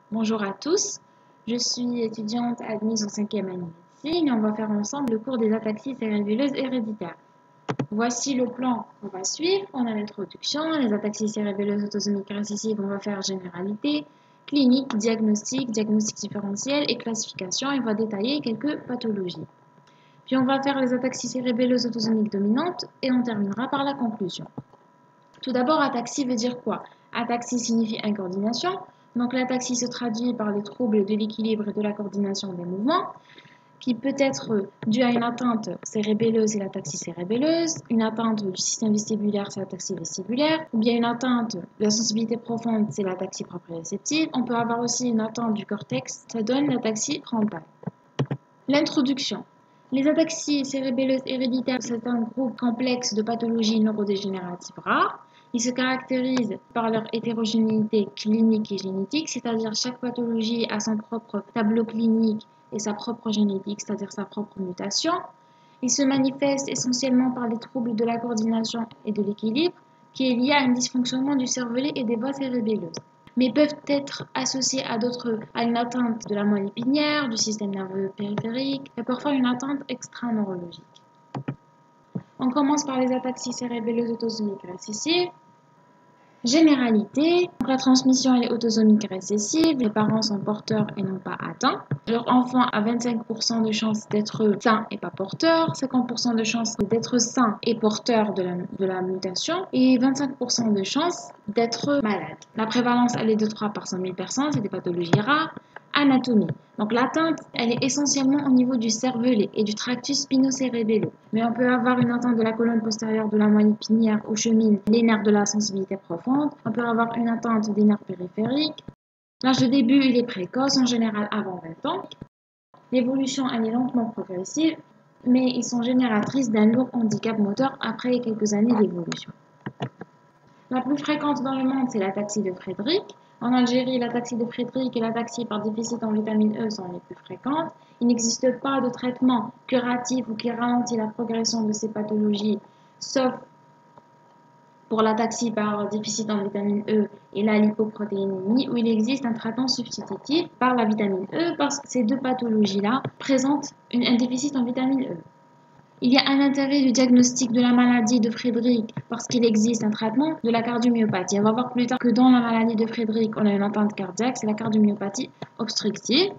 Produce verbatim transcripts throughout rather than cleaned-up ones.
Bonjour à tous, je suis étudiante admise en cinquième année de médecine et on va faire ensemble le cours des ataxies cérébelleuses héréditaires. Voici le plan qu'on va suivre. On a l'introduction, les ataxies cérébelleuses autosomiques récessives, on va faire généralité, clinique, diagnostic, diagnostic différentiel et classification et on va détailler quelques pathologies. Puis on va faire les ataxies cérébelleuses autosomiques dominantes et on terminera par la conclusion. Tout d'abord, ataxie veut dire quoi? Ataxie signifie incoordination. Donc l'ataxie se traduit par les troubles de l'équilibre et de la coordination des mouvements, qui peut être due à une atteinte cérébelleuse, c'est l'ataxie cérébelleuse, une atteinte du système vestibulaire, c'est l'ataxie vestibulaire, ou bien une atteinte de la sensibilité profonde, c'est l'ataxie proprioceptive. On peut avoir aussi une atteinte du cortex, ça donne l'ataxie frontale. L'introduction. Les ataxies cérébelleuses héréditaires, c'est un groupe complexe de pathologies neurodégénératives rares. Ils se caractérisent par leur hétérogénéité clinique et génétique, c'est-à-dire chaque pathologie a son propre tableau clinique et sa propre génétique, c'est-à-dire sa propre mutation. Ils se manifestent essentiellement par les troubles de la coordination et de l'équilibre, qui est lié à un dysfonctionnement du cervelet et des voies cérébelleuses, mais peuvent être associés à d'autres, à une atteinte de la moelle épinière, du système nerveux périphérique et parfois une atteinte extra-neurologique. On commence par les ataxies cérébelleuses autosomiques récessives. Généralité, la transmission est autosomique récessive, les parents sont porteurs et non pas atteints. Leur enfant a vingt-cinq pour cent de chances d'être sain et pas porteur, cinquante pour cent de chances d'être sain et porteur de la, de la mutation et vingt-cinq pour cent de chances d'être malade. La prévalence, elle est de trois par cent mille personnes, c'est des pathologies rares. Anatomie. Donc l'atteinte, elle est essentiellement au niveau du cervelet et du tractus spinocérébelleux. Mais on peut avoir une atteinte de la colonne postérieure de la moelle épinière où cheminent les nerfs de la sensibilité profonde. On peut avoir une atteinte des nerfs périphériques. L'âge de début, il est précoce, en général avant vingt ans. L'évolution, elle est lentement progressive, mais ils sont génératrices d'un lourd handicap moteur après quelques années d'évolution. La plus fréquente dans le monde, c'est l'ataxie de Friedreich. En Algérie, l'ataxie de Friedreich et l'ataxie par déficit en vitamine E sont les plus fréquentes. Il n'existe pas de traitement curatif ou qui ralentit la progression de ces pathologies, sauf pour l'ataxie par déficit en vitamine E et la lipoprotéinémie, où il existe un traitement substitutif par la vitamine E parce que ces deux pathologies-là présentent un déficit en vitamine E. Il y a un intérêt du diagnostic de la maladie de Friedreich parce qu'il existe un traitement de la cardiomyopathie. On va voir plus tard que dans la maladie de Friedreich, on a une atteinte cardiaque, c'est la cardiomyopathie obstructive.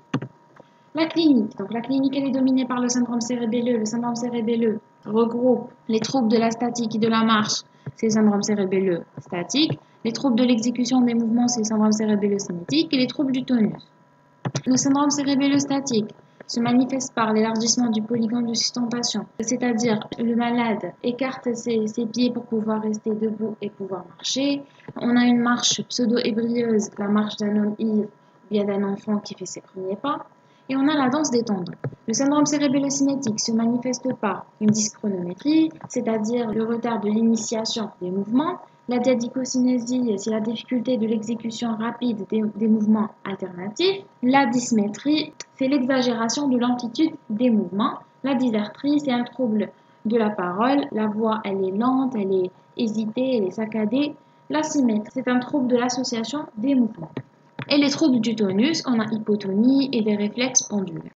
La clinique. Donc la clinique, elle est dominée par le syndrome cérébelleux. Le syndrome cérébelleux regroupe les troubles de la statique et de la marche, c'est le syndrome cérébelleux statique. Les troubles de l'exécution des mouvements, c'est le syndrome cérébelleux cinétique. Et les troubles du tonus. Le syndrome cérébelleux statique se manifeste par l'élargissement du polygone de sustentation, c'est-à-dire le malade écarte ses, ses pieds pour pouvoir rester debout et pouvoir marcher. On a une marche pseudo-ébrieuse, la marche d'un homme ivre ou bien d'un enfant qui fait ses premiers pas. Et on a la danse des tendons. Le syndrome cérébello-cinétique se manifeste par une dyschronométrie, c'est-à-dire le retard de l'initiation des mouvements. La diadicocinésie, c'est la difficulté de l'exécution rapide des, des mouvements alternatifs. La dysmétrie, c'est l'exagération de l'amplitude des mouvements. La dysarthrie, c'est un trouble de la parole. La voix, elle est lente, elle est hésitée, elle est saccadée. La symétrie, c'est un trouble de l'association des mouvements. Et les troubles du tonus, on a hypotonie et des réflexes pendulaires.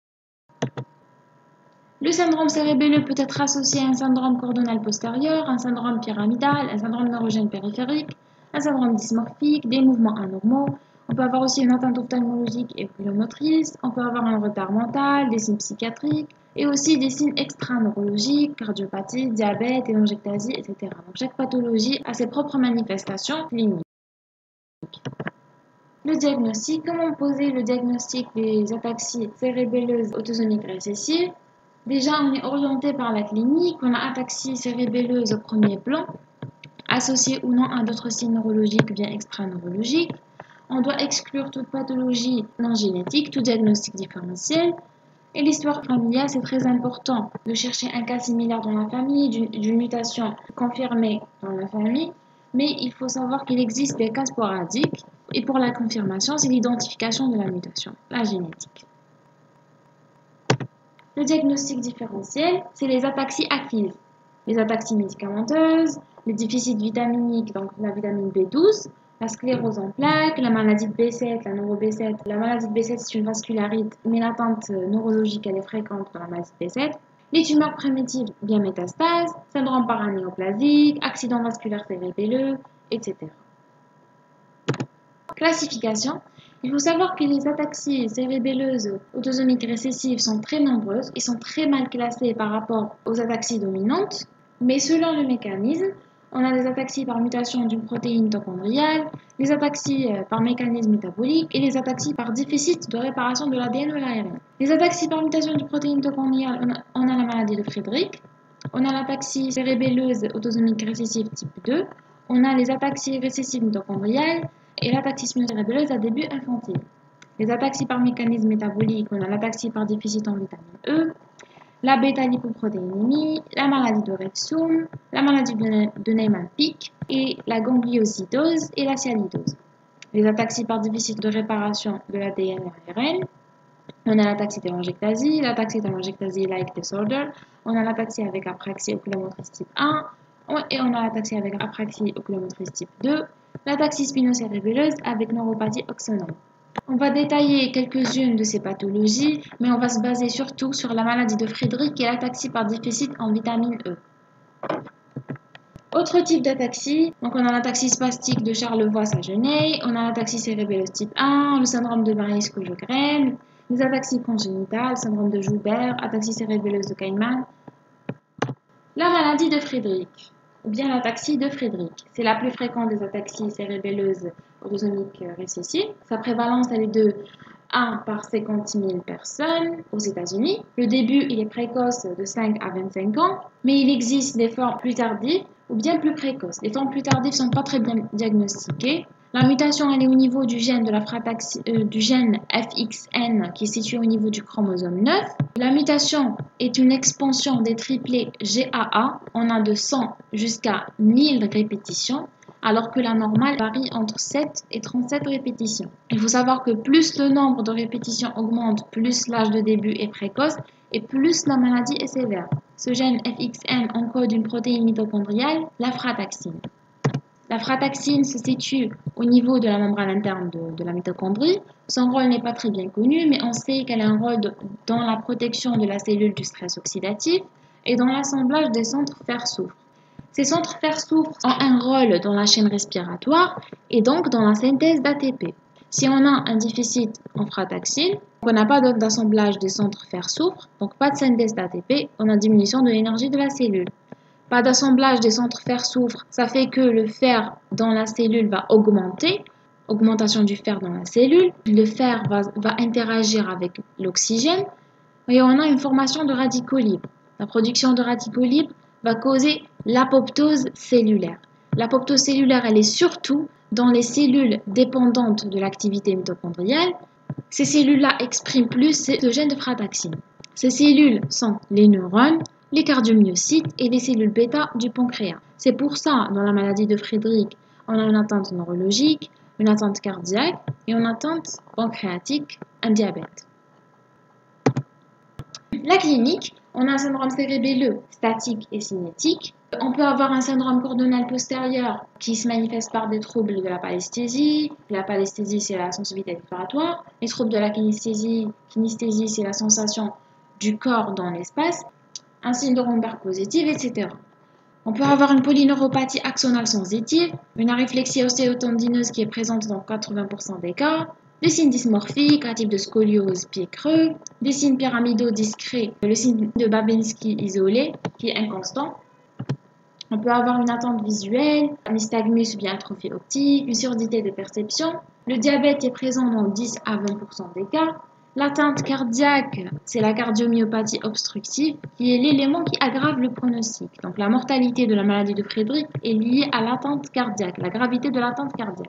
Le syndrome cérébelleux peut être associé à un syndrome coordonal postérieur, un syndrome pyramidal, un syndrome neurogène périphérique, un syndrome dysmorphique, des mouvements anormaux. On peut avoir aussi une atteinte ophtalmologique et oculomotrice, on peut avoir un retard mental, des signes psychiatriques et aussi des signes extra-neurologiques, cardiopathie, diabète, hémangectasie, et cetera. Donc chaque pathologie a ses propres manifestations cliniques. Le diagnostic, comment poser le diagnostic des ataxies cérébelleuses autosomiques récessives? Déjà, on est orienté par la clinique, on a ataxie cérébelleuse au premier plan, associée ou non à d'autres signes neurologiques ou bien extra-neurologiques. On doit exclure toute pathologie non génétique, tout diagnostic différentiel. Et l'histoire familiale, c'est très important de chercher un cas similaire dans la famille, d'une mutation confirmée dans la famille. Mais il faut savoir qu'il existe des cas sporadiques. Et pour la confirmation, c'est l'identification de la mutation, la génétique. Le diagnostic différentiel, c'est les ataxies acquises, les ataxies médicamenteuses, les déficits vitaminiques, donc la vitamine B douze, la sclérose en plaques, la maladie de B sept, la neuro B sept. La maladie de B sept, c'est une vascularite, mais l'atteinte neurologique, elle est fréquente dans la maladie de B sept. Les tumeurs primitives, bien métastase, syndrome paranéoplasique, accident vasculaire cérébelleux, et cetera. Classification. Il faut savoir que les ataxies cérébelleuses autosomiques récessives sont très nombreuses et sont très mal classées par rapport aux ataxies dominantes, mais selon le mécanisme, on a des ataxies par mutation d'une protéine mitochondriale, les ataxies par mécanisme métabolique et les ataxies par déficit de réparation de l'A D N ou de l'A R N. Les ataxies par mutation d'une protéine mitochondriale, on a, on a la maladie de Friedreich, on a l'ataxie cérébelleuse autosomique récessive type deux, on a les ataxies récessives mitochondriales et l'ataxie spinocérébelleuse à début infantile. Les ataxies par mécanisme métabolique, on a l'ataxie par déficit en vitamine E, la bêta-lipoprotéinémie, la maladie de Rexum, la maladie de Niemann-Pick et la gangliosidose et la sialidose. Les ataxies par déficit de réparation de l'A D N et R N, on a l'ataxie télangiectasie, l'ataxie télangiectasie-like disorder, on a l'ataxie avec apraxie oculomotrice type un et on a l'ataxie avec apraxie oculomotrice type deux, l'ataxie spinocérébelleuse avec neuropathie axonale. On va détailler quelques-unes de ces pathologies, mais on va se baser surtout sur la maladie de Friedreich et l'ataxie par déficit en vitamine E. Autre type d'ataxie, donc on a l'ataxie spastique de Charlevoix-Sagenay, on a l'ataxie cérébelleuse type un, le syndrome de Maris-Sjögren, les ataxies congénitales, syndrome de Joubert, ataxie cérébelleuse de Kaiman. La maladie de Friedreich, ou bien l'ataxie de Friedreich. C'est la plus fréquente des ataxies cérébelleuses autosomiques récessives. Sa prévalence, elle est de un par cinquante mille personnes aux États-Unis. Le début, il est précoce de cinq à vingt-cinq ans, mais il existe des formes plus tardives ou bien plus précoces. Les formes plus tardives ne sont pas très bien diagnostiquées. La mutation, elle est au niveau du gène, de la frataxie, euh, du gène F X N qui est situé au niveau du chromosome neuf. La mutation est une expansion des triplés G A A. On a de cent jusqu'à mille répétitions, alors que la normale varie entre sept et trente-sept répétitions. Il faut savoir que plus le nombre de répétitions augmente, plus l'âge de début est précoce et plus la maladie est sévère. Ce gène F X N encode une protéine mitochondriale, la frataxine. La frataxine se situe au niveau de la membrane interne de, de la mitochondrie. Son rôle n'est pas très bien connu, mais on sait qu'elle a un rôle de, dans la protection de la cellule du stress oxydatif et dans l'assemblage des centres fer-soufre. Ces centres fer-soufre ont un rôle dans la chaîne respiratoire et donc dans la synthèse d'A T P. Si on a un déficit en frataxine, on n'a pas d'assemblage des centres fer-soufre, donc pas de synthèse d'A T P, on a diminution de l'énergie de la cellule. Pas d'assemblage des centres fer-soufre, ça fait que le fer dans la cellule va augmenter, augmentation du fer dans la cellule, le fer va, va interagir avec l'oxygène et on a une formation de radicaux libres. La production de radicaux libres va causer l'apoptose cellulaire. L'apoptose cellulaire, elle est surtout dans les cellules dépendantes de l'activité mitochondriale. Ces cellules-là expriment plus ce gène de frataxine. Ces cellules sont les neurones, les cardiomyocytes et les cellules bêta du pancréas. C'est pour ça, dans la maladie de Friedreich, on a une atteinte neurologique, une atteinte cardiaque et une atteinte pancréatique, un diabète. La clinique, on a un syndrome cérébelleux statique et cinétique. On peut avoir un syndrome cordonal postérieur qui se manifeste par des troubles de la palesthésie. La palesthésie, c'est la sensibilité exploratoire. Les troubles de la kinesthésie, kinesthésie, c'est la sensation du corps dans l'espace. Un syndrome Barr positif, et cetera. On peut avoir une polyneuropathie axonale sensitive, une aryflexie ostéotendineuse qui est présente dans quatre-vingts pour cent des cas, des signes dysmorphiques, un type de scoliose, pied creux, des signes pyramidaux discrets, le signe de Babinski isolé qui est inconstant. On peut avoir une attente visuelle, un nystagmus ou bien atrophie optique, une surdité de perception. Le diabète est présent dans dix à vingt pour cent des cas. L'atteinte cardiaque, c'est la cardiomyopathie obstructive qui est l'élément qui aggrave le pronostic. Donc la mortalité de la maladie de Friedreich est liée à l'atteinte cardiaque, la gravité de l'atteinte cardiaque.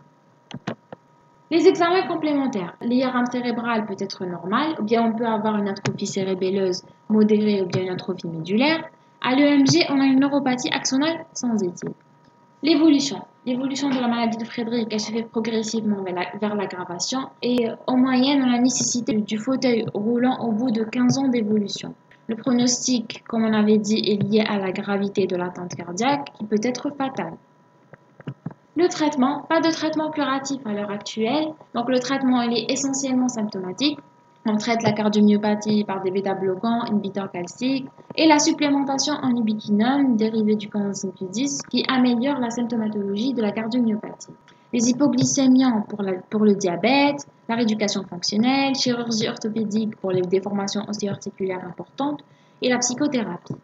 Les examens complémentaires. L'I R M cérébral peut être normal, ou bien on peut avoir une atrophie cérébelleuse modérée ou bien une atrophie médulaire. À l'E M G, on a une neuropathie axonale sensitive. L'évolution. L'évolution de la maladie de Friedreich, elle se fait progressivement vers l'aggravation et en moyenne, on a la nécessité du fauteuil roulant au bout de quinze ans d'évolution. Le pronostic, comme on avait dit, est lié à la gravité de l'atteinte cardiaque qui peut être fatale. Le traitement, pas de traitement curatif à l'heure actuelle. Donc le traitement, il est essentiellement symptomatique. On traite la cardiomyopathie par des bêta-bloquants, inhibiteurs calciques et la supplémentation en ubiquinone, dérivé du coenzyme Q dix, qui améliore la symptomatologie de la cardiomyopathie. Les hypoglycémiants pour, la, pour le diabète, la rééducation fonctionnelle, chirurgie orthopédique pour les déformations ostéo-articulaires importantes et la psychothérapie.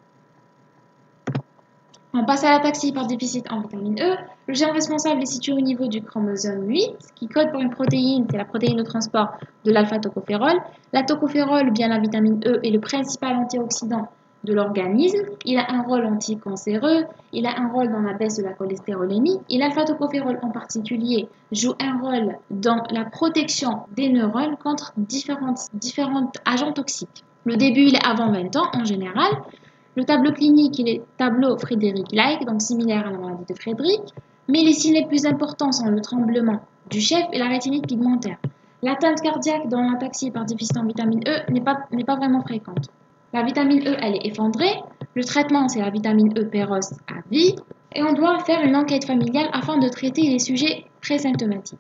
On passe à l'ataxie par déficit en vitamine E. Le gène responsable est situé au niveau du chromosome huit, qui code pour une protéine, c'est la protéine de transport de l'alpha-tocophérol. La tocophérol, ou bien la vitamine E, est le principal antioxydant de l'organisme. Il a un rôle anticancéreux, il a un rôle dans la baisse de la cholestérolémie, et l'alpha-tocophérol en particulier joue un rôle dans la protection des neurones contre différents agents toxiques. Le début, il est avant vingt ans en général. Le tableau clinique, il est tableau Frédéric-like, donc similaire à la maladie de Frédéric, mais les signes les plus importants sont le tremblement du chef et la rétinite pigmentaire. L'atteinte cardiaque dans l'ataxie par déficit en vitamine E n'est pas, n'est pas vraiment fréquente. La vitamine E, elle est effondrée. Le traitement, c'est la vitamine E péros à vie. Et on doit faire une enquête familiale afin de traiter les sujets présymptomatiques.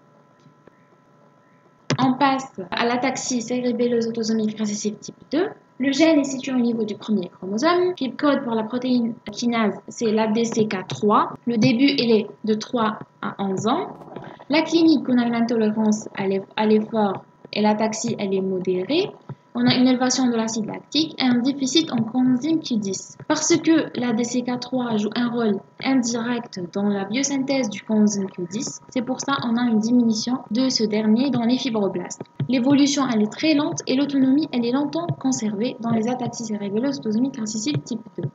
On passe à l'ataxie cérébelleuse autosomique récessive type deux. Le gène est situé au niveau du premier chromosome, qui code pour la protéine kinase, c'est l'A D C K trois. Le début, il est de trois à onze ans. La clinique, on a une intolérance à l'effort et l'ataxie, elle est modérée. On a une élévation de l'acide lactique et un déficit en coenzyme Q dix. Parce que l'A D C K trois joue un rôle indirect dans la biosynthèse du coenzyme Q dix, c'est pour ça qu'on a une diminution de ce dernier dans les fibroblastes. L'évolution, elle est très lente et l'autonomie, elle est longtemps conservée dans les ataxies cérébelleuses autosomiques récessives type deux.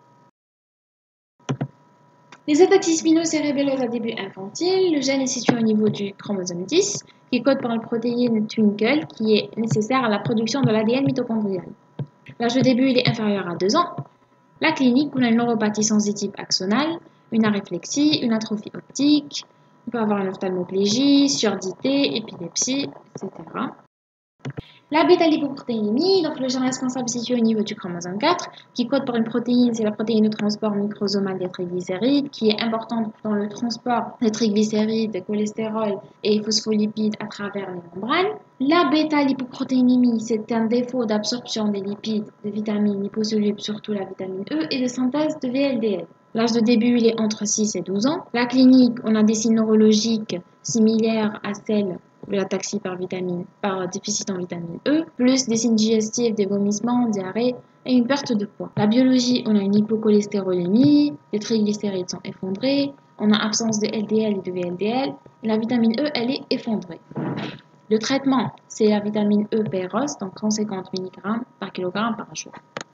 Les ataxies spinocérébelleuses à début infantile, le gène est situé au niveau du chromosome dix, qui code pour la protéine Twinkle, qui est nécessaire à la production de l'A D N mitochondrial. L'âge de début, il est inférieur à deux ans. La clinique, on a une neuropathie sensitive axonale, une aréflexie, une atrophie optique, on peut avoir une ophtalmoplégie, surdité, épilepsie, et cetera. La bêta-lipoprotéinémie, donc le gène responsable est situé au niveau du chromosome quatre, qui code pour une protéine, c'est la protéine de transport microsomal des triglycérides, qui est importante dans le transport des triglycérides, des cholestérol et phospholipides à travers les membranes. La bêta-lipoprotéinémie, c'est un défaut d'absorption des lipides, de vitamines liposolubles, surtout la vitamine E, et de synthèse de V L D L. L'âge de début, il est entre six et douze ans. La clinique, on a des signes neurologiques similaires à celles de l'ataxie par vitamine, par déficit en vitamine E, plus des signes digestifs, des vomissements, diarrhée et une perte de poids. La biologie, on a une hypocholestérolémie, les triglycérides sont effondrés, on a absence de L D L et de V L D L, et la vitamine E, elle est effondrée. Le traitement, c'est la vitamine E péros, donc cent cinquante milligrammes par kilogramme par jour.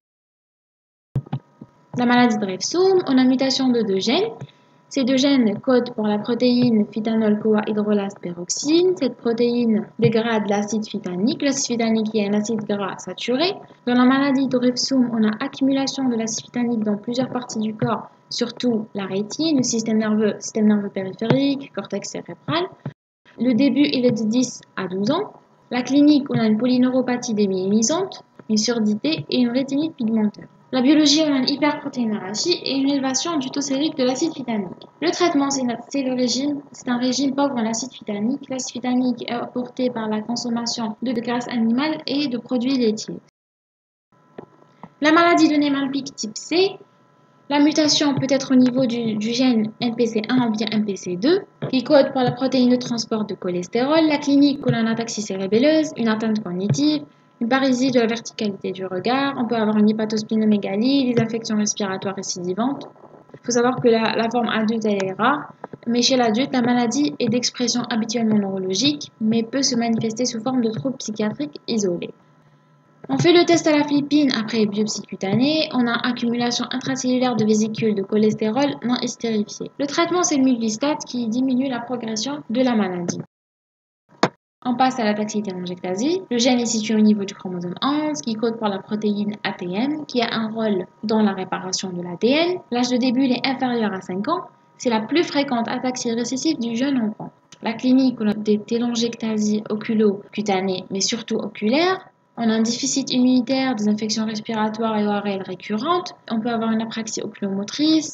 La maladie de Refsum, on a une mutation de deux gènes. Ces deux gènes codent pour la protéine phytanol-CoA hydrolase peroxyne. Cette protéine dégrade l'acide phytanique. L'acide phytanique est un acide gras saturé. Dans la maladie de Refsum, on a accumulation de l'acide phytanique dans plusieurs parties du corps, surtout la rétine, le système nerveux, système nerveux périphérique, cortex cérébral. Le début, il est de dix à douze ans. La clinique, on a une polyneuropathie démyélisante, une surdité et une rétinite pigmentaire. La biologie, on a une hyperprotéinorachie et une élévation du taux sérique de l'acide phytanique. Le traitement, c'est le régime, c'est un régime pauvre en acide phytanique. L'acide phytanique est apporté par la consommation de graisse animale et de produits laitiers. La maladie de Niemann-Pick type C, la mutation peut être au niveau du, du gène M P C un ou bien M P C deux, qui code pour la protéine de transport de cholestérol. La clinique, on a une ataxie cérébelleuse, une atteinte cognitive, une parésie de la verticalité du regard, on peut avoir une hépatosplinomégalie, des infections respiratoires récidivantes. Il faut savoir que la, la forme adulte, elle est rare, mais chez l'adulte, la maladie est d'expression habituellement neurologique, mais peut se manifester sous forme de troubles psychiatriques isolés. On fait le test à la philippine après biopsie cutanée, on a accumulation intracellulaire de vésicules de cholestérol non estérifié. Le traitement, c'est le miglustat qui diminue la progression de la maladie. On passe à l'ataxie télangiectasie. Le gène est situé au niveau du chromosome onze, qui code pour la protéine A T M, qui a un rôle dans la réparation de l'A D N. L'âge de début est inférieur à cinq ans. C'est la plus fréquente ataxie récessive du jeune enfant. La clinique, on a des télangiectasies oculo-cutanées, mais surtout oculaires. On a un déficit immunitaire, des infections respiratoires et O R L récurrentes. On peut avoir une apraxie oculomotrice.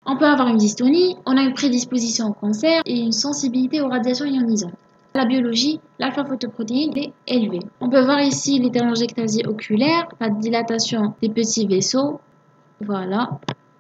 On peut avoir une dystonie, on a une prédisposition au cancer et une sensibilité aux radiations ionisantes. La biologie, l'alpha-photoprotéine est élevée. On peut voir ici les télangiectasies oculaires, la dilatation des petits vaisseaux. Voilà.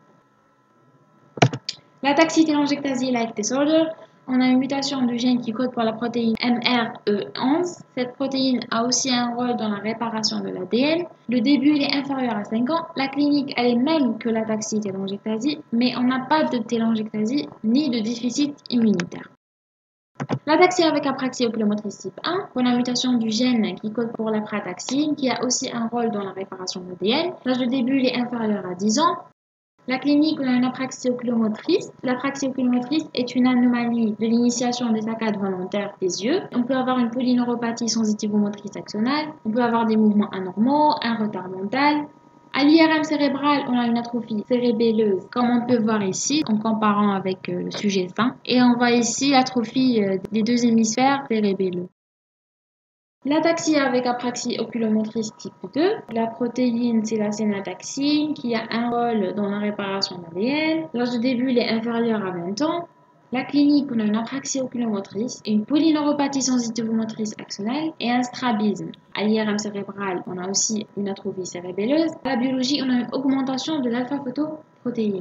L'ataxie-télangiectasie-like disorder, on a une mutation du gène qui code pour la protéine M R E onze. Cette protéine a aussi un rôle dans la réparation de l'A D N. Le début il est inférieur à cinq ans. La clinique elle est même que l'ataxie-télangiectasie, mais on n'a pas de télangiectasie ni de déficit immunitaire. L'ataxie avec apraxie oculomotrice type un, on a une mutation du gène qui code pour la prataxine, qui a aussi un rôle dans la réparation de l'A D N. L'âge de début il est inférieur à dix ans. La clinique, on a une apraxie oculomotrice. L'apraxie oculomotrice est une anomalie de l'initiation des saccades volontaires des yeux. On peut avoir une polyneuropathie sensitivo-motrice axonale. On peut avoir des mouvements anormaux, un retard mental. À l'I R M cérébral, on a une atrophie cérébelleuse, comme on peut voir ici, en comparant avec le sujet sain. Et on voit ici l'atrophie des deux hémisphères cérébelleux. L'ataxie avec apraxie oculomotrice type deux, la protéine c'est la sénataxine qui a un rôle dans la réparation de l'A D N. L'âge de début il est inférieur à vingt ans. La clinique, on a une apraxie oculomotrice, une polyneuropathie sensitivo-motrice axonale et un strabisme. À l'I R M cérébral, on a aussi une atrophie cérébelleuse. À la biologie, on a une augmentation de l'alpha-photoprotéine.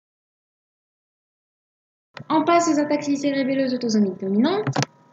On passe aux ataxies cérébelleuses autosomiques dominantes.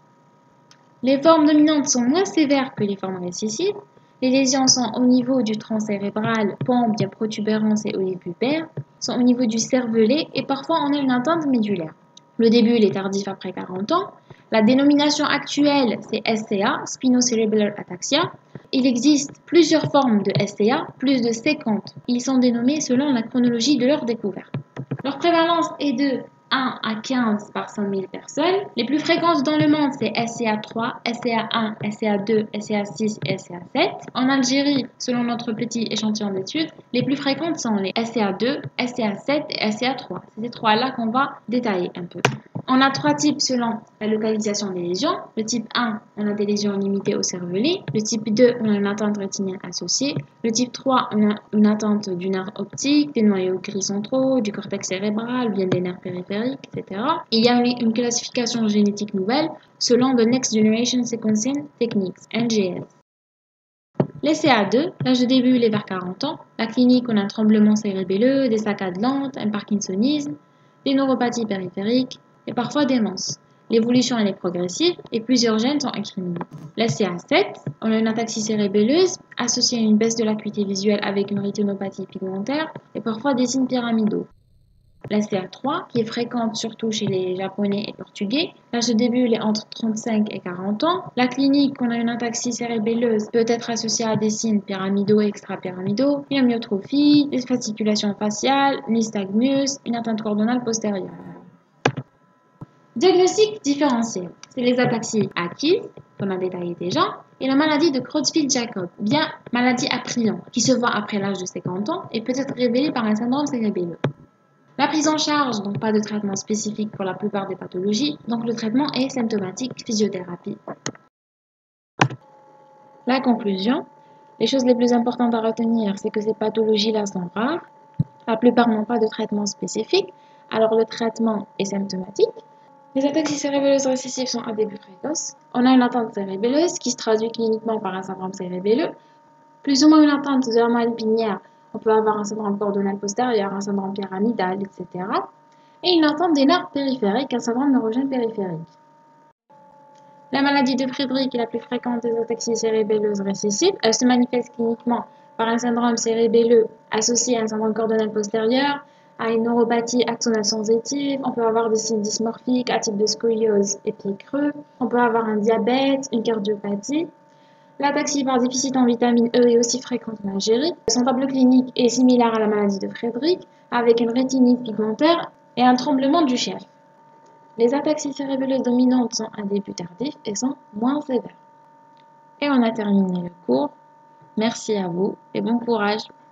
Les formes dominantes sont moins sévères que les formes récessives. Les lésions sont au niveau du tronc cérébral, pompe, protubérance et oliculaire, sont au niveau du cervelet et parfois on a une atteinte médulaire. Le début il est tardif après quarante ans. La dénomination actuelle c'est S C A, Spinocerebellar Ataxia. Il existe plusieurs formes de S C A, plus de cinquante. Ils sont dénommés selon la chronologie de leur découverte. Leur prévalence est de un à quinze par cent mille personnes. Les plus fréquentes dans le monde, c'est S C A trois, S C A un, S C A deux, S C A six et S C A sept. En Algérie, selon notre petit échantillon d'études, les plus fréquentes sont les S C A deux, S C A sept et S C A trois. C'est ces trois-là qu'on va détailler un peu. On a trois types selon la localisation des lésions. Le type un, on a des lésions limitées au cervelet. Le type deux, on a une atteinte rétinienne associée. Le type trois, on a une atteinte du nerf optique, des noyaux gris centraux, du cortex cérébral, bien des nerfs périphériques, et cetera. Il y a une, une classification génétique nouvelle selon the Next Generation Sequencing Techniques, N G S. Les C A deux, l'âge de début il est vers quarante ans. La clinique, on a un tremblement cérébelleux, des saccades lentes, un parkinsonisme, des neuropathies périphériques, et parfois démence. L'évolution elle est progressive et plusieurs gènes sont incriminés. La C A sept, on a une ataxie cérébelleuse associée à une baisse de l'acuité visuelle avec une rétinopathie pigmentaire et parfois des signes pyramidaux. La C A trois, qui est fréquente surtout chez les Japonais et Portugais, l'âge de début est entre trente-cinq et quarante ans. La clinique, on a une ataxie cérébelleuse, peut être associée à des signes pyramidaux et extrapyramidaux, une amyotrophie, des fasciculations faciales, nystagmus, une atteinte coordonale postérieure. Diagnostic différentiel, c'est les ataxies acquises, qu'on a détaillé déjà, et la maladie de Creutzfeldt-Jakob, bien maladie à prion, qui se voit après l'âge de cinquante ans et peut être révélée par un syndrome cérébelleux. La prise en charge, donc pas de traitement spécifique pour la plupart des pathologies, donc le traitement est symptomatique, physiothérapie. La conclusion, les choses les plus importantes à retenir, c'est que ces pathologies-là sont rares, la plupart n'ont pas de traitement spécifique, alors le traitement est symptomatique. Les ataxies cérébelleuses récessives sont à début précoce. On a une atteinte cérébelleuse qui se traduit cliniquement par un syndrome cérébelleux, plus ou moins une atteinte de la moelle épinière. On peut avoir un syndrome coordonal postérieur, un syndrome pyramidal, et cetera. Et une atteinte des nerfs périphériques, un syndrome neurogène périphérique. La maladie de Friedreich est la plus fréquente des ataxies cérébelleuses récessives. Elle se manifeste cliniquement par un syndrome cérébelleux associé à un syndrome coordonal postérieur, à une neuropathie axonale sensitive, on peut avoir des signes dysmorphiques à type de scoliose et pied creux, on peut avoir un diabète, une cardiopathie. L'ataxie par déficit en vitamine E est aussi fréquente en Algérie. Son tableau clinique est similaire à la maladie de Friedreich, avec une rétinite pigmentaire et un tremblement du chef. Les ataxies cérébelleuses dominantes sont à début tardif et sont moins sévères. Et on a terminé le cours. Merci à vous et bon courage.